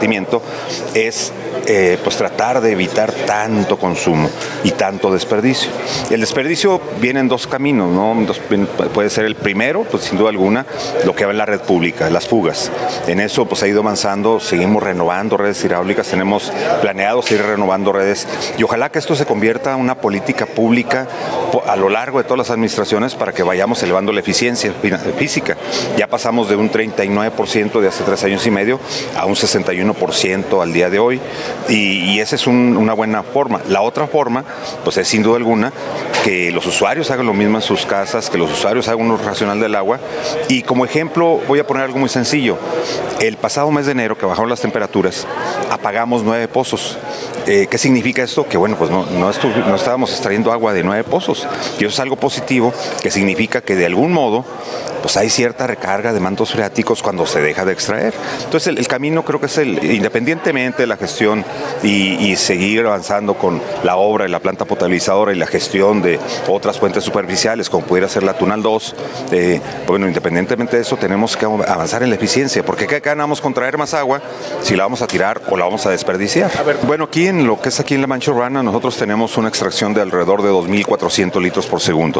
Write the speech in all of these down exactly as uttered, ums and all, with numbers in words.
vertimiento es eh, pues tratar de evitar tanto consumo y tanto desperdicio. El desperdicio viene en dos caminos, ¿no? Dos, puede ser el primero, pues sin duda alguna, lo que va en la red pública, las fugas. En eso pues ha ido avanzando, seguimos renovando redes hidráulicas, tenemos planeado seguir renovando redes y ojalá que esto se convierta en una política pública a lo largo de todas las administraciones para que vayamos elevando la eficiencia física. Ya pasamos de un treinta y nueve por ciento de hace tres años y medio a un sesenta y uno por ciento al día de hoy y, y esa es un, una buena forma. La otra forma pues es sin duda alguna que los usuarios hagan lo mismo en sus casas, que los usuarios hagan un uso racional del agua y como ejemplo voy a poner algo muy sencillo. El pasado mes de enero que bajaron las temperaturas apagamos nueve pozos. Eh, ¿Qué significa esto? Que bueno, pues no, no, no estábamos extrayendo agua de nueve pozos y eso es algo positivo que significa que de algún modo pues hay cierta recarga de mantos freáticos cuando se deja de extraer. Entonces el, el camino creo que es el, independientemente de la gestión y, y seguir avanzando con la obra y la planta potabilizadora y la gestión de otras fuentes superficiales como pudiera ser la Tunal dos, eh, bueno, independientemente de eso tenemos que avanzar en la eficiencia, porque ¿qué ganamos con traer más agua si la vamos a tirar o la vamos a desperdiciar? A ver, bueno, aquí en lo que es aquí en la Mancha Urbana nosotros tenemos una extracción de alrededor de dos mil cuatrocientos litros por segundo.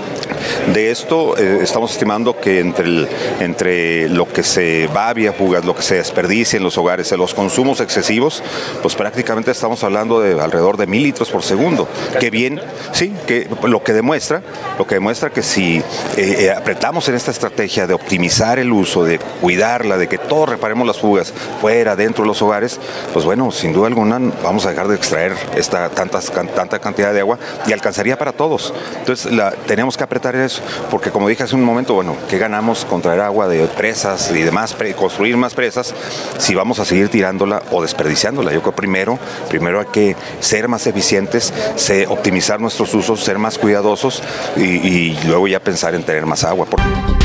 De esto eh, estamos estimando que entre, el, entre lo que se va vía fugas, lo que se desperdicia en los hogares, en los consumos excesivos, pues prácticamente estamos hablando de alrededor de mil litros por segundo. Que bien, sí, que lo que demuestra, lo que demuestra que si eh, apretamos en esta estrategia de optimizar el uso, de cuidarla, de que todos reparemos las fugas fuera, dentro de los hogares, pues bueno, sin duda alguna vamos a dejar de extraer esta tantas, tanta cantidad de agua y alcanzaría para todos. Entonces la, tenemos que apretar eso, porque como dije hace un momento, bueno, ¿qué ganamos con traer agua de presas y demás, pre, construir más presas, si vamos a seguir tirándola o desperdiciándola? Yo creo que primero, primero hay que ser más eficientes, se, optimizar nuestros usos, ser más cuidadosos y, y luego ya pensar en tener más agua. Porque